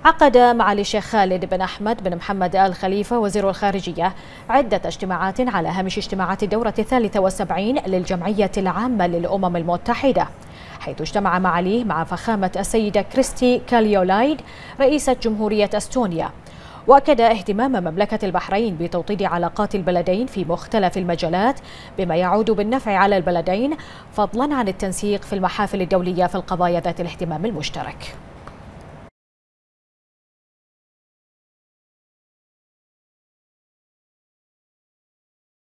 عقد معالي الشيخ خالد بن أحمد بن محمد آل خليفة وزير الخارجية عدة اجتماعات على هامش اجتماعات الدورة 73 للجمعية العامة للأمم المتحدة، حيث اجتمع معاليه مع فخامة السيدة كريستي كاليولايد رئيسة جمهورية أستونيا، وأكد اهتمام مملكة البحرين بتوطيد علاقات البلدين في مختلف المجالات بما يعود بالنفع على البلدين، فضلا عن التنسيق في المحافل الدولية في القضايا ذات الاهتمام المشترك.